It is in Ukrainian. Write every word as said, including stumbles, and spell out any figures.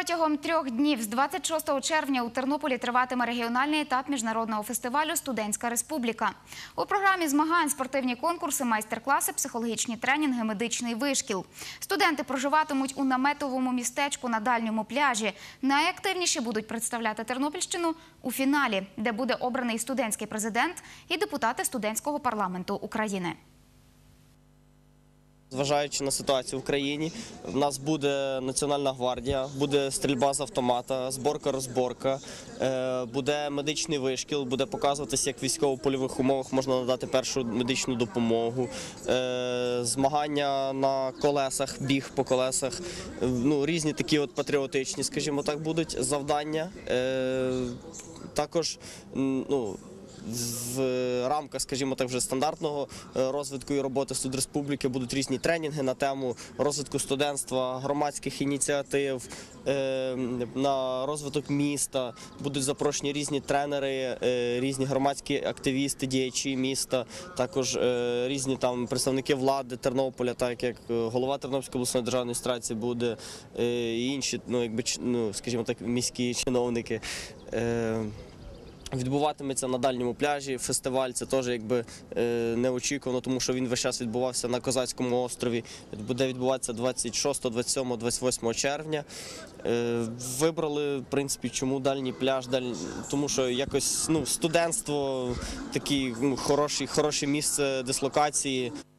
Протягом трьох днів з двадцять шостого червня у Тернополі триватиме регіональний етап міжнародного фестивалю «Студентська республіка». У програмі змагань спортивні конкурси, майстер-класи, психологічні тренінги, медичний вишкіл. Студенти проживатимуть у наметовому містечку на дальньому пляжі. Найактивніші будуть представляти Тернопільщину у фіналі, де буде обраний студентський президент і депутати студентського парламенту України. Зважаючи на ситуацію в країні, в нас буде Національна гвардія, буде стрільба з автомата, зборка-розборка, буде медичний вишкіл, буде показуватися, як в військово-польових умовах можна надати першу медичну допомогу, змагання на колесах, біг по колесах, ну, різні такі от патріотичні, скажімо так, будуть завдання. Також, ну, в рамках, скажімо так, вже стандартного розвитку і роботи студреспубліки будуть різні тренінги на тему розвитку студентства, громадських ініціатив, на розвиток міста. Будуть запрошені різні тренери, різні громадські активісти, діячі міста, також різні там представники влади Тернополя, так як голова Тернопільської обласної державної адміністрації буде, і інші, ну, якби, ну, скажімо так, міські чиновники. Відбуватиметься на дальньому пляжі, фестиваль, це теж якби неочікувано, тому що він весь час відбувався на Козацькому острові, буде відбуватися двадцять шостого, двадцять сьомого, двадцять восьмого червня. Вибрали, в принципі, чому дальній пляж, даль... тому що якось, ну, студентство, таке, ну, хороше, хороше місце дислокації.